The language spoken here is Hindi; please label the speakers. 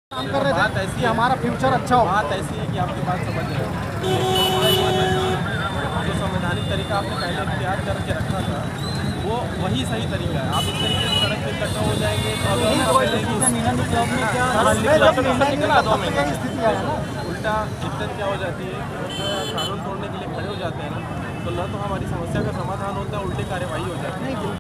Speaker 1: काम कर रहे थे कि हमारा फ्यूचर अच्छा हो।
Speaker 2: बात ऐसी है कि आपकी बात समझ रहे हो, जो संवैधानिक तरीका आपने पहले इख्तियार करके रखा था वो वही सही तरीका है। आप इस तरीके से सड़क पे इकट्ठा हो जाएंगे तो उल्टा दिक्कत क्या हो जाती है कि कानून तोड़ने के लिए खड़े हो जाते हैं ना, तो न तो हमारी समस्या का समाधान होता है, उल्टे कार्यवाही हो जाती है।